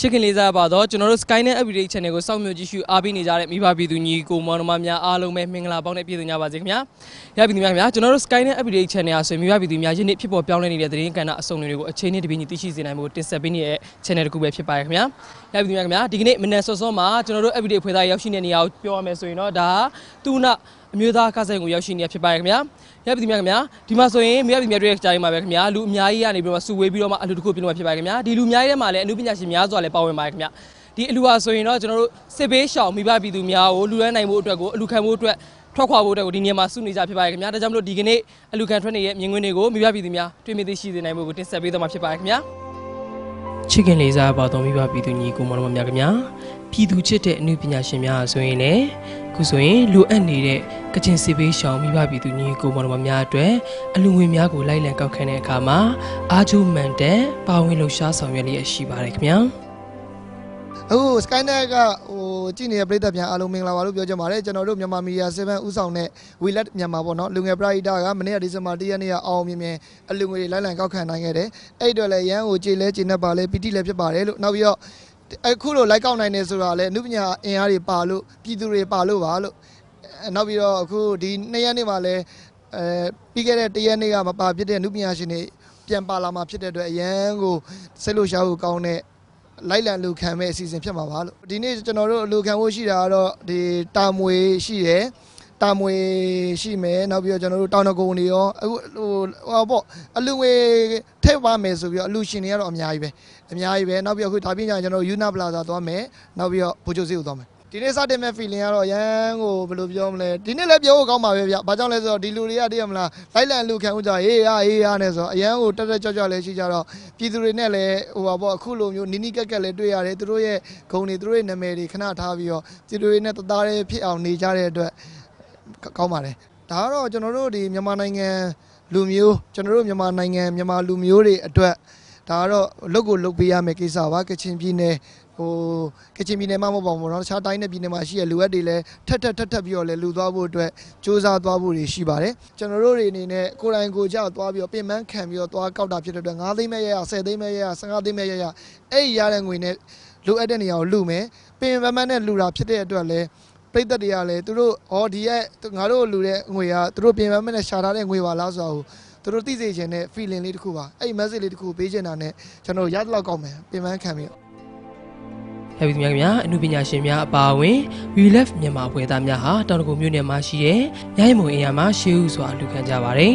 Chicken laser ပါတော့ကျွန်တော်တို့ Skynet Update Channel ကိုစောင့်မျှော်ကြည့်ရှုအားပေးနေကြတဲ့မိဘပြည်သူညီကိုမောင်နှမများအားလုံးပဲမင်္ဂလာပေါင်းနဲ့ပြည့်စုံကြပါစေခင်ဗျာ။ရပြည်သူများခင်ဗျာကျွန်တော်တို့ Skynet Update Channel အားဆိုမိဘပြည်သူများယနေ့ဖြစ်ပေါ်ပြောင်းလဲနေတဲ့သတင်းကဏ္ဍအစုံတွေကိုအချိန်နဲ့တပြေးညီသိရှိစေနိုင်မှုတင်ဆက်ပေးနေတဲ့ Channel တစ်ခုပဲဖြစ်ပါတယ်ခင်ဗျာ။ရပြည်သူများခင်ဗျာဒီကနေ့မနက်စောစောမှာကျွန်တော်တို့ Update ဖွဲ့သားရောက်ရှိနေတဲ့နေရာကိုပြောရမယ်ဆိုရင်တော့ဒါတူနာအမျိုးသားကားဆိုင်ကိုရောက်ရှိနေဖြစ်ပါတယ်ခင်ဗျာ။ရပြည်သူများခင်ဗျာဒီမှာဆိုရင်မိဘပြည်သူများတို့ကြားမှာပဲခင်ဗျာလူအများကြီးကနေပြီးတော့စုဝေးပြီးတော့မှအလူတစ်ခုပြင်လို့ဖြစ်ပါတယ်ခင်ဗျာ။ဒီလူအများကြီးထဲမှာလည်းအမှုပညာရှင်များစွာလည်းပါဝင်ပါတယ်ခင်ဗျာ။ဒီအလူဟာဆိုရင်တော့ကျွန်တော်တို့စစ်ဘေးရှောင်မိဘပြည်သူများကိုလူရန်နိုင်မှုအတွက်ကိုအလူခံမှုအတွက်ထွက်ခွာဖို့အတွက်ကိုဒီနေရာမှာစုနေကြဖြစ်ပါတယ်ခင်ဗျာဒါကြောင့်မလို့ဒီကနေ့အလူခံထွက်နေတဲ့မြင်ကွင်းတွေကိုမိဘပြည်သူများတွေ့မြင်သိရှိစေနိုင်မှုကိုတင်ဆက်ပေးသွားမှာဖြစ်ပါတယ်ခင်ဗျာချစ်ခင်လေးစားပါတော်မိဘပြည်သူညီကိုမောင်နှမများခင်ဗျာပြည်သူချစ်တဲ့အမှုပညာရှင်များဆိုရင်လည်းခုဆိုရင်လိုအပ်နေတဲ့ကချင်စစ်ဘေးရှောင်မိဘပြည်သူညီကိုမောင်နှမများအတွက်အလူငွေများကိုလိုက်လံကောက်ခံတဲ့အခါမှာအားကျိုးမှန်တဲ့ပါဝင်လှူရှားဆောင်ရွက်လျက်ရှိပါတယ်ခင်ဗျာအခု Skynet ကကြည့်နေတဲ့ပြည်သက်ပြန်အားလုံးမင်္ဂလာပါလို့ပြောချင်ပါတယ်ကျွန်တော်တို့မြန်မာမီဒီယာ7ဦးဆောင်တဲ့ We Let မြန်မာပေါ့နော်လူငယ်ပရိသတ်ကမနေ့ကဒီဇင်ဘာ1ရက်နေ့ကအောင်မြင်မြင်အလူငွေတွေလိုက်လံကောက်ခံနိုင်ခဲ့တယ်အဲ့အတွက်လည်းရန်ကိုကြေလဲကြေနဲ့ပါလဲပီတိလည်းဖြစ်ပါတယ်လို့နောက်ပြီးတော့အခုလိုလိုက်ကောက်နိုင်နေဆိုတာလည်းအနုပညာအင်အားတွေပါလို့ပြည်သူတွေပါလို့ပါလို့နောက်ပြီးတော့အခုဒီ2ရက်နေ့မှာလည်းပြီးခဲ့တဲ့1ရက်နေ့ကမပါဖြစ်တဲ့အနုပညာရှင်တွေပြန်ပါလာမှာဖြစ်တဲ့အတွက်အရန်ကိုစိတ်လှုပ်ရှားဖို့ကောင်းတဲ့လိုက်လံလူခံမဲ့အစီအစဉ်ဖြစ်မှာပါလို့ဒီနေ့ကျွန်တော်တို့လူခံဖို့ရှိတာကတော့ဒီတာမွေရှိတယ်တာမွေရှိမယ်နောက်ပြီးတော့ကျွန်တော်တို့တောင်တကုံတွေရောအခုဟိုပေါ့အလူငွေထည့်ပါမယ်ဆိုပြီးတော့အလူရှင်တွေကတော့အများကြီးပဲနောက်ပြီးတော့အခုဒါပြင်ကျွန်တော်တို့ယူနာပလာဇာသွားမယ်နောက်ပြီးတော့ဘူချိုစီကိုသွားမယ်ဒီနေ့စတင်မဲ့ feeling ကတော့ရန်ကိုဘယ်လိုပြောမလဲဒီနေ့လည်းပြောဖို့ကောင်းပါပဲဗျဘာကြောင့်လဲဆိုတော့ဒီလူတွေကတည်းကမလားလိုက်လံလူခံဦးကြရေးရနဲ့ဆိုတော့အရန်ကိုတက်ကြွလည်းရှိကြတော့ပြည်သူတွေနဲ့လည်းဟိုပါပေါ့အခုလိုမျိုးနီးကက်ကလည်းတွေ့ရတယ်သူတို့ရဲ့ဂုဏ်တွေသူတို့ရဲ့နာမည်တွေခဏထားပြီးတော့ပြည်သူတွေနဲ့တသားတည်းဖြစ်အောင်နေကြတဲ့အတွက်ကောင်းပါတယ်ဒါကတော့ကျွန်တော်တို့ဒီမြန်မာနိုင်ငံလူမျိုးကျွန်တော်တို့မြန်မာနိုင်ငံမြန်မာလူမျိုးတွေအတွက်ဒါကတော့လုပ်ကိုလုပ်ပေးရမယ်ကိစ္စပါကချင်ပြည်နယ်ကချင်ပြည်နယ်မှာမဟုတ်ပါဘူးเนาะတခြားတိုင်းနဲ့ပြည်နယ်မှာရှိတဲ့လူအပ်တွေလည်းထက်ပြီးတော့လည်းလူသွားဖို့အတွက်စူးစမ်းသွားဖို့တွေရှိပါတယ်ကျွန်တော်တို့တွေအနေနဲ့ကိုယ်တိုင်ကိုကြောက်သွားပြီးတော့ပြင်ပန်းခံပြီးတော့သွားကောက်တာဖြစ်တဲ့အတွက်9သိန်းမဲ့ရ10သိန်းမဲ့ရ15သိန်းမဲ့ရအဲ့ရတဲ့ငွေနဲ့လူအပ်တဲ့နေရာကိုလူမယ်ပြင်ပန်းနဲ့လူတာဖြစ်တဲ့အတွက်လည်းပြည်သက်တွေကလည်းသူတို့ဒီရဲ့ငါတို့လူတဲ့ငွေကသူတို့ပြင်ပန်းနဲ့ရှာထားတဲ့ငွေပါလားဆိုတာကိုသူတို့သိစေချင်တဲ့ feeling လေးတစ်ခုပါအဲ့ message လေးတစ်ခုပေးချင်တာနဲ့ကျွန်တော်ရတဲ့လောက်ကောင်းမယ်ပြင်ပန်းခံပြီးဟဲ့ပြည်သူများခင်ဗျာအမှုပညာရှင်များအပါအဝင် We Love မြန်မာဖွဲ့သားများဟာတောင်တကုံမြို့နယ်မှာရှိတဲ့ညရင်မုံအင်ယာမှာရှေးဦးစွာလူခံကြပါတယ်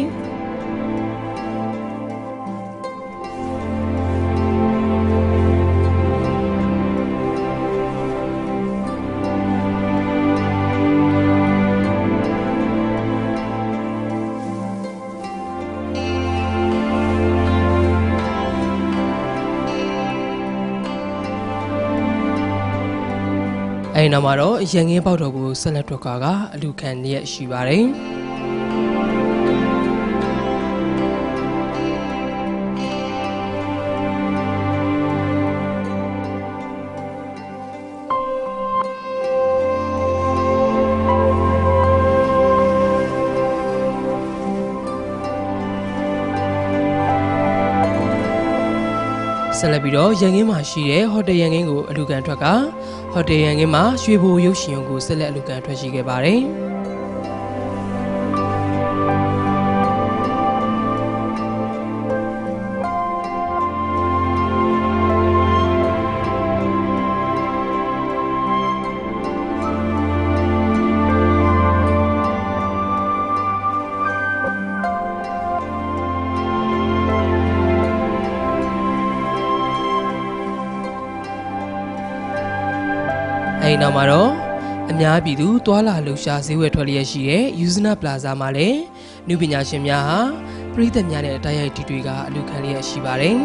အဲ့နောက်မှာတော့ရန်ငင်းပေါက်တော်ကိုဆက်လက်ထွက်ခွာကအလူခံရက်ရှိပါတယ်ဆက်လက်ပြီးတော့ရန်ကင်းမှာရှိတဲ့ဟိုတယ်ရန်ကင်းကိုအလူခံထွက်ကဟိုတယ်ရန်ကင်းမှာရွှေဘိုရုပ်ရှင်ရုံကိုဆက်လက်အလူခံထွက်ရှိခဲ့ပါတယ်အဲ့နောက်မှာတော့အများပြည်သူတွာလာလှူရှာဈေးဝယ်ထွက်လျက်ရှိတဲ့ Usna Plaza မှာလည်းနုပညာရှင်များဟာပြည်သက်များနဲ့တိုက်ရိုက်တီတွေကအလူခံလျက်ရှိပါတယ်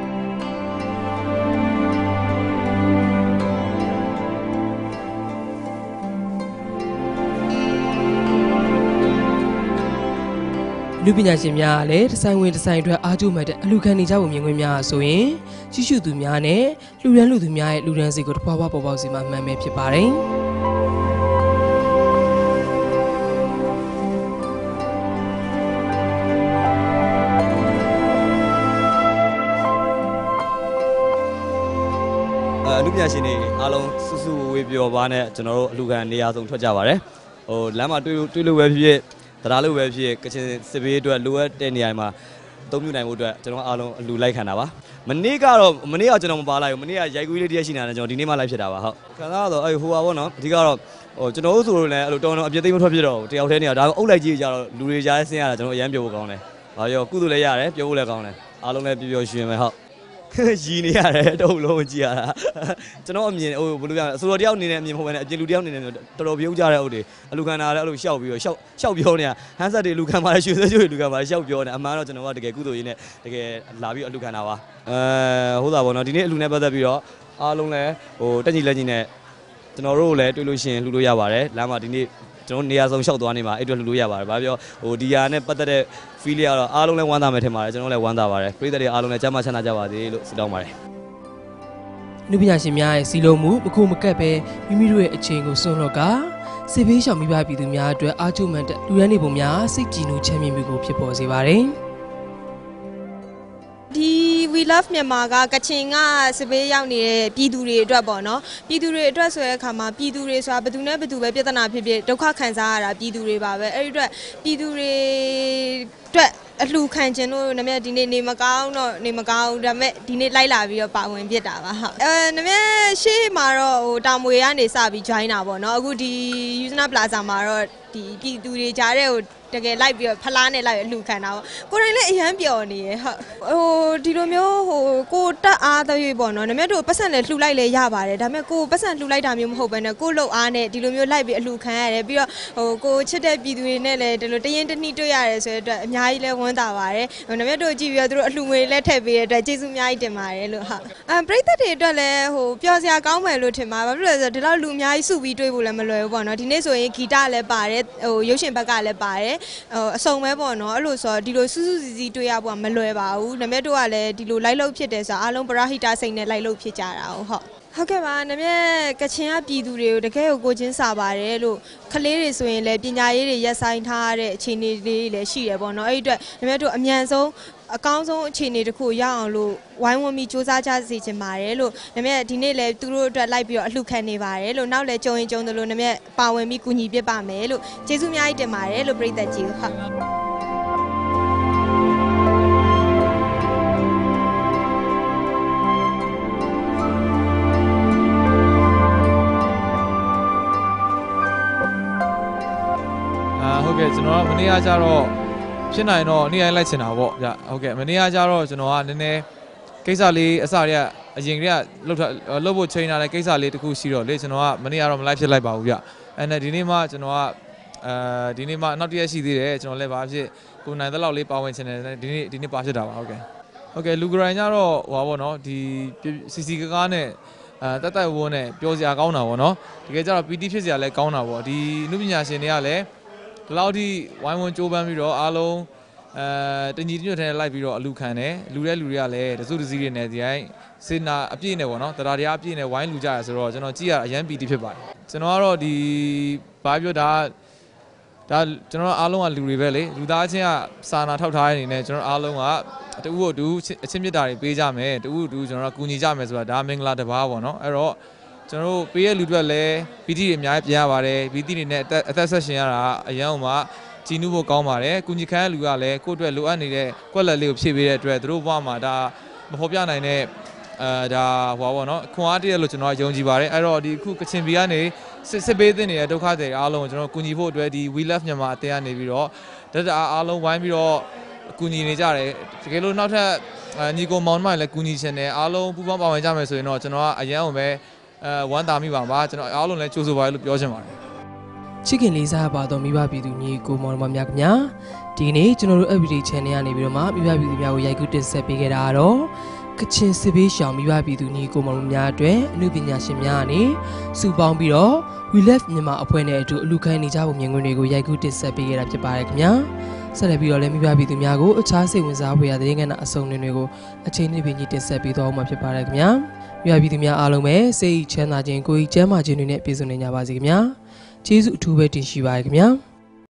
လူပညာရှင်များကလည်းဒီဇိုင်းဝင်ဒီဇိုင်းအတွက်အားကျိုးမဲ့တဲ့အလူခံနေကြဖို့မြင်ကွင်းများဆိုရင်ရှိရှုသူများနဲ့လူရန်လူသူများရဲ့လူရန်စီကိုတဖွာဖွာပေါ်ပေါက်စီမှာမှန်ပဲဖြစ်ပါတယ်ပညာရှင်တွေအားလုံးစုစုဝေးပြောပါနဲ့ကျွန်တော်တို့အလူခံနေရာဆုံးထွက်ကြပါတယ်ဟိုလမ်းမှာတွေ့လို့ပဲဖြစ်တရားလို့ပဲဖြစ်ကချင်စစ်ဘေးအတွက်လိုအပ်တဲ့နေရာမှာအသုံးပြုနိုင်ဖို့အတွက်ကျွန်တော်အားလုံးအလူလိုက်ခံတာပါမနေ့ကကျွန်တော်မပါလိုက်ဘူးမနေ့ကရိုက်ကူးလေးတရက်ရှိနေတာကျွန်တော်ဒီနေ့မှလိုက်ဖြစ်တာပါဟုတ်ခံစားတော့ဟိုပါပေါ့နော်အဓိကတော့ဟိုကျွန်တော်တို့ဆိုလို့လည်းအဲ့လိုတော်တော်အပြည့်သိမ်းမထွက်ဖြစ်တော့တယောက်တည်းနေရဒါပေမဲ့အုပ်လိုက်ကြီးကြတော့လူတွေကြားဆင်းရတာကျွန်တော်အရန်ပြောဖို့ကောင်းတယ်ဘာပြောကုသိုလ်လည်းရတယ်ပြောဖို့လည်းကောင်းတယ်အားလုံးလည်းပျော်ရွှင်မယ်ဟုတ်ရည်နေရတယ်တအုပ်လုံးကြည့်ရတာကျွန်တော်အမြင်ဟိုဘယ်လိုပြောလဲအစိုးရတယောက်အနေနဲ့အမြင်မဟုတ်ဘဲနဲ့အပြင်လူတယောက်အနေနဲ့တော်တော်ပြုံးကြတဲ့အုပ်တွေအလူခံတာလည်းအဲ့လိုရှောက်ပြီးတော့ရှောက်ပြောနေတာဟန်းဆက်တွေလူခံပါလေရွှေဆွဲတွေလူခံပါလေရှောက်ပြောနေအမှန်တော့ကျွန်တော်ကတကယ်ကုသိုလ်ရေးနဲ့တကယ်လာပြီးအလူခံတာပါဟုတ်တာပေါ့နော်ဒီနေ့အလူနဲ့ပတ်သက်ပြီးတော့အားလုံးလည်းဟိုတက်ညီလက်ညီနဲ့ကျွန်တော်တို့လည်းတွေ့လို့ရှိရင်လှူလို့ရပါတယ်လမ်းမှာဒီနေ့ကျွန်တော်နေရာဆုံးလျှောက်သွားနေမှာအဲ့အတွက်လှူလို့ရပါတယ်ဘာပြောဟိုဒီဟာနဲ့ပတ်သက်တဲ့ feel ရတော့အားလုံးလည်းဝမ်းသာမယ်ထင်ပါတယ်ကျွန်တော်လည်းဝမ်းသာပါတယ်ပရိသတ်တွေအားလုံးလည်းကျမ်းမာချမ်းသာကြပါစေလို့ဆုတောင်းပါတယ်နုပညာရှင်များရဲ့စီလုံးမှုမခုမကက်ပဲမိမိတို့ရဲ့အချိန်ကိုစွန့်လွတ်ကစေဘေးရှောင်မိဘပြည်သူများအတွက်အားကျမှန်တဲ့လူရန်နေပုံများစိတ်ကြည်နူးချမ်းမြေ့မှုကိုဖြစ်ပေါ်စေပါတယ်ဒီ We Love မြန်မာကကချင်ကစပေးရောက်နေတဲ့ပြည်သူတွေအတွက်ပေါ့နော်ပြည်သူတွေအတွက်ဆိုတဲ့အခါမှာပြည်သူတွေဆိုတာဘယ်သူနဲ့ဘယ်သူပဲပြဿနာဖြစ်ဖြစ်ဒုက္ခခံစားရတာပြည်သူတွေပါပဲအဲ့ဒီအတွက်ပြည်သူတွေအတွက်အလှခံခြင်းလို့နမေဒီနေ့နေမကောင်းတော့နေမကောင်းဒါပေမဲ့ဒီနေ့လိုက်လာပြီးတော့ပါဝင်ဖြစ်တာပါဟုတ်နမေရှေ့မှာတော့ဟိုတာမွေကနေစပြီး join တာပေါ့နော်အခုဒီ Usna Plaza မှာတော့ဒီပြည်သူတွေကြားတဲ့ဟိုတကယ်လိုက်ပြီးတော့ဖလားနဲ့လိုက်အလှခံတာပေါ့ကိုယ်တိုင်လည်းအရန်ပျော်နေရဟုတ်ဟိုဒီလိုမျိုးဟိုကိုတက်အားသရွေ့ပေါ့နော်နမေတို့ပတ်စံလည်းလှူလိုက်လဲရပါတယ်ဒါပေမဲ့ကိုပတ်စံလှူလိုက်တာမျိုးမဟုတ်ဘဲနဲ့ကိုလှုပ်အားနဲ့ဒီလိုမျိုးလိုက်ပြီးအလှခံရတယ်ပြီးတော့ဟိုကိုချစ်တဲ့ပြည်သူတွေနဲ့လည်းဒီလိုတရင်တနည်းတွေ့ရတယ်ဆိုတဲ့အတွက်အများကြီးလဲဝမ်းသာပါတယ်နမေတို့ကြည့်ပြီးတော့သူတို့အလှငွေလည်းထည့်ပေးတဲ့အတွက်ကျေးဇူးအများကြီးတင်ပါတယ်လို့ဟုတ်ပရိသတ်တွေအတွက်လည်းဟိုပျော်စရာကောင်းမယ်လို့ထင်ပါဘာဖြစ်လဲဆိုတော့ဒီလောက်လူအများကြီးစုပြီးတွေ့ဖို့လည်းမလွယ်ဘူးပေါ့နော်ဒီနေ့ဆိုရင်ဂီတလည်းပါတယ်ဟိုရုပ်ရှင်ဘက်ကလည်းပါတယ်ဟိုအစုံပဲပေါ့နော်အဲ့လိုဆိုတော့ဒီလိုစူးစူးစီစီတွေ့ရဖို့မလွယ်ပါဘူးနမေတို့ကလည်းဒီလိုလိုက်လို့ဖြစ်တယ်ဆိုတော့အားလုံးပရဟိတစိတ်နဲ့လိုက်လို့ဖြစ်ကြတာဟုတ်ကဲ့ပါနမေကချင်ကပြည်သူတွေကိုတကယ်ကိုချင်းစာပါတယ်လို့ကလေးတွေဆိုရင်လည်းပညာရေးတွေရက်ဆိုင်ထားတဲ့အခြေအနေလေးလည်းရှိတယ်ပေါ့နော်အဲ့ဒီအတွက်နမေတို့အမြန်ဆုံးအကောင်းဆုံးအခြေအနေတစ်ခုရအောင်လို့ဝိုင်းဝန်းပြီးစူးစမ်းကြစေချင်ပါတယ်လို့နမေဒီနေ့လည်းသူတို့အတွက်လိုက်ပြီးတော့အလှခံနေပါတယ်လို့နောက်လည်းကြုံရင်ကြုံတယ်လို့နမေပါဝင်ပြီးကူညီပြပါမယ်လို့ကျေးဇူးအများကြီးတင်ပါတယ်လို့ပြည်သက်ကြီးဟုတ်ဟုတ်ကဲ့ကျွန်တော်ကမနေ့ကကြတော့ဖြစ်နိုင်တော့နေ့တိုင်းလိုက်ချင်တာပေါ့ဗျဟုတ်ကဲ့မနေ့ကကြတော့ကျွန်တော်ကနည်းနည်းကိစ္စလေးအစတွေကအရင်ကလှုပ်ဖို့ချိန်ထားတဲ့ကိစ္စလေးတခုရှိတော့လေကျွန်တော်ကမနေ့ကတော့မလိုက်ဖြစ်လိုက်ပါဘူးဗျအဲ့နဲ့ဒီနေ့မှကျွန်တော်ကဒီနေ့မှနောက်တစ်ရက်ရှိသေးတယ်ကျွန်တော်လည်းဘာဖြစ်ကိုနိုင်တဲ့လောက်လေးပါဝင်ချင်တယ်ဒီနေ့ပါဖြစ်တာပါဟုတ်ကဲ့လူဂရိုင်းကြတော့ဟိုပါပေါ့နော်ဒီစီစီကားနဲ့တက်ဝန်းနဲ့ပြောစရာကောင်းတာပေါ့နော်တကယ်ကြတော့ PT ဖြစ်စရာလည်းကောင်းတာပေါ့ဒီအမှုပညာရှင်တွေကလည်းဒီလောက်ထိဝိုင်းဝန်းကြိုးပမ်းပြီးတော့အားလုံးတညီတညွတ်ထဲလိုက်ပြီးတော့အလူခံတယ်လူတွေကလည်းတစုတစည်းတွေနဲ့ဒီတိုင်းစေနာအပြည့်နဲ့ပေါ့နော်တရားတရားအပြည့်နဲ့ဝိုင်းလူကြရဆိုတော့ကျွန်တော်ကြည့်ရအရန်ပီတိဖြစ်ပါတယ်ကျွန်တော်ကတော့ဒီဘာပြောဒါကျွန်တော်အားလုံးကလူတွေပဲလေလူသားချင်းကစာနာထောက်ထားတဲ့အနေနဲ့ကျွန်တော်အားလုံးကတူဦးတူအချင်းမြတ်တာတွေပေးကြမယ်တူဦးတူကျွန်တော်ကူညီကြမယ်ဆိုတာဒါမင်္ဂလာတစ်ပါးပေါ့နော်အဲ့တော့ကျွန်တော်တို့ပေးရလူတွေလည်း PT တွေအများကြီးပြန်ရပါတယ် PT တွေနဲ့အသက်ဆက်ရှင်ရတာအရန်အောင်မှကြည်နူးဖို့ကောင်းပါတယ်ကုညီခန်းလူကလည်းကိုယ့်အတွက်လိုအပ်နေတဲ့ကွက်လက်လေးကိုဖြည့်ပေးတဲ့အတွက်သူတို့ဘဝမှာဒါမဖော်ပြနိုင်တဲ့ဒါဟိုပါပေါ့နော်ခွန်အားတည်းလို့ကျွန်တော်ယုံကြည်ပါတယ်အဲ့တော့ဒီခုကချင်ပြည်ကနေစစ်ပေးတဲ့နေတဲ့ဒုက္ခတွေအားလုံးကိုကျွန်တော်ကူညီဖို့အတွက်ဒီ We Love မြန်မာအတင်းကနေပြီးတော့တအားလုံးဝိုင်းပြီးတော့ကူညီနေကြတယ်တကယ်လို့နောက်ထပ်ညီကိုမောင်နှမတွေလည်းကူညီချင်တယ်အားလုံးပူးပေါင်းပါဝင်ကြမယ်ဆိုရင်တော့ကျွန်တော်ကအရန်အောင်ပဲဝမ်းသာမိပါပါကျွန်တော်အားလုံးလည်းကြိုးဆိုပါလို့ပြောချင်ပါတယ်ချစ်ခင်လေးစားပါတော့မိဘပြည်သူညီကိုမောင်နှမများခင်ဗျာဒီနေ့ကျွန်တော်တို့ Everyday Channel ကနေပြီးတော့မှမိဘပြည်သူများကိုရိုက်ကူးတင်ဆက်ပေးခဲ့တာကတော့ကချင်စစ်ဘေးရှောင်မိဘပြည်သူညီကိုမောင်နှမများအတွက်အမှုပညာရှင်များကနေစုပေါင်းပြီးတော့ We Love မြန်မာအဖွဲ့နဲ့အတူအလူခံနေကြပုံမြင်ကွင်းတွေကိုရိုက်ကူးတင်ဆက်ပေးခဲ့တာဖြစ်ပါတယ်ခင်ဗျာဆက်လက်ပြီးတော့လည်းမိဘပြည်သူများကိုအခြားစိတ်ဝင်စားဖွယ်ရာသတင်းကဏ္ဍအစုံတွေကိုအချိန်နဲ့ပြင်ကြီးတင်ဆက်ပေးသွားမှာဖြစ်ပါတယ်ခင်ဗျာမိဘပြည်သူများအားလုံးပဲစိတ်ချမ်းသာခြင်းကိုယ်ကြီးကျန်းမာခြင်းတွေနဲ့ပြည့်စုံနေကြပါစေခင်ဗျာကျေးဇူးအထူးပဲတင်ရှိပါရခင်ဗျာ